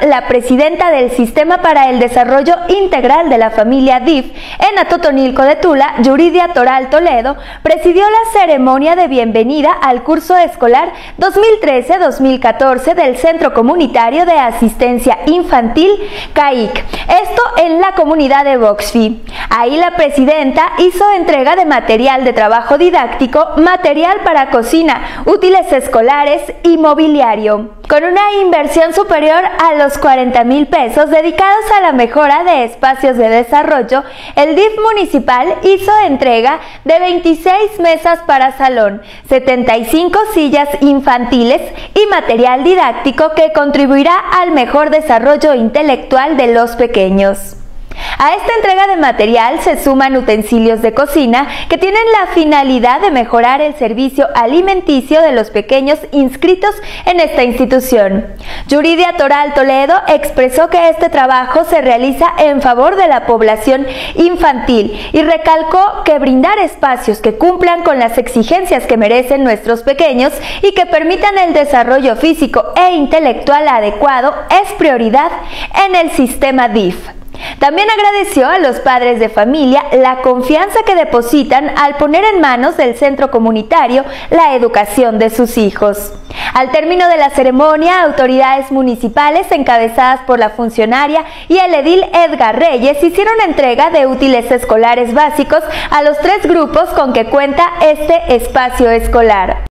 la presidenta del Sistema para el Desarrollo Integral de la Familia DIF en Atotonilco de Tula, Yuridia Toral Toledo, presidió la ceremonia de bienvenida al curso escolar 2013-2014 del Centro Comunitario de Asistencia Infantil CAIC, esto en la comunidad de Boxfi. Ahí la presidenta hizo entrega de material de trabajo didáctico, material para cocina, útiles escolares y mobiliario. Con una inversión superior a los 40,000 pesos dedicados a la mejora de espacios de desarrollo, el DIF municipal hizo entrega de 26 mesas para salón, 75 sillas infantiles y material didáctico que contribuirá al mejor desarrollo intelectual de los pequeños. A esta entrega de material se suman utensilios de cocina que tienen la finalidad de mejorar el servicio alimenticio de los pequeños inscritos en esta institución. Yuridia Toral Toledo expresó que este trabajo se realiza en favor de la población infantil y recalcó que brindar espacios que cumplan con las exigencias que merecen nuestros pequeños y que permitan el desarrollo físico e intelectual adecuado es prioridad en el sistema DIF. También agradeció a los padres de familia la confianza que depositan al poner en manos del centro comunitario la educación de sus hijos. Al término de la ceremonia, autoridades municipales encabezadas por la funcionaria y el edil Edgar Reyes hicieron entrega de útiles escolares básicos a los 3 grupos con que cuenta este espacio escolar.